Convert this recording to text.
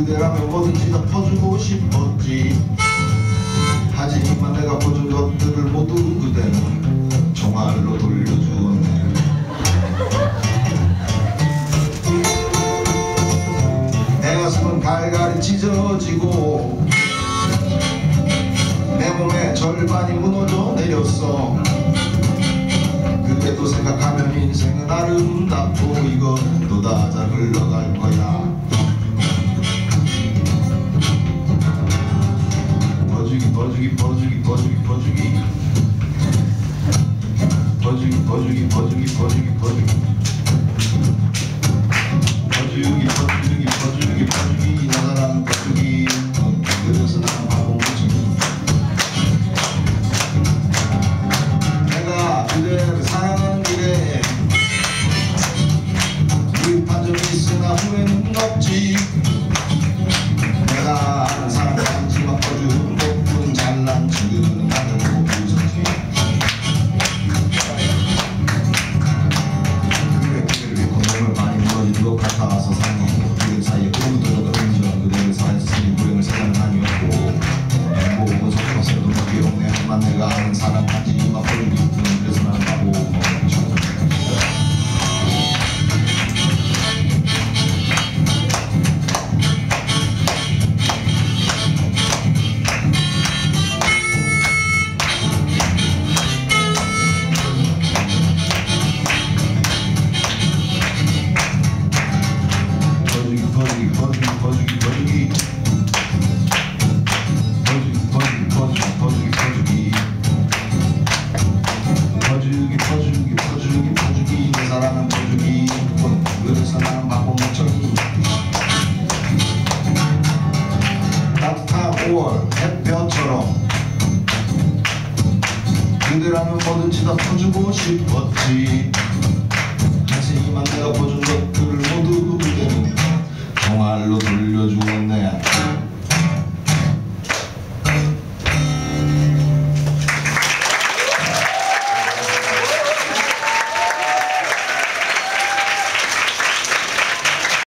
그대라면 뭐든지 다 퍼주고 싶었지. 하지만 내가 퍼준 것들을 모두 그대는 총알로 돌려주었네. 내 가슴은 갈갈이 찢어지고 내 몸의 절반이 무너져 내렸어. 그래도 생각하면 인생은 아름답고 이것도 다 잘 흘러갈 거야. 버주기 버주기 버주기 버주기 버주기 버주기 버주기 버주기 버주기 버주기 버주기 버주기 버주기 버주기 나 사랑 버주기. 그래서 난 바보 무지기. 내가 그대를 사랑하는 길에 위급한 점이 있으나 후회는 없지. 내가 아는 사람 단지만 퍼준 덕분 잘난 친구는 나를 보고 웃었지. 그대를 위해 건강을 많이 무너진 것 같아서 상관없고 그들 사이에 꿈을 인정. 그대를 사이에서 생긴 불행을 세상은 아니었고 행복은 섞였어도 기억내. 하지만 내가 아는 사람 단지만 퍼준 덕분. 그래서 난 바보 멍청. 내 사랑은 버주기. 그래서 나는 바보 멍청이. 따뜻한 5월 햇볕처럼 그대라면 뭐든지 다 퍼주고 싶었지. 하지만 내가 퍼준 것들을 모두 그대는 총알로 돌려주었네.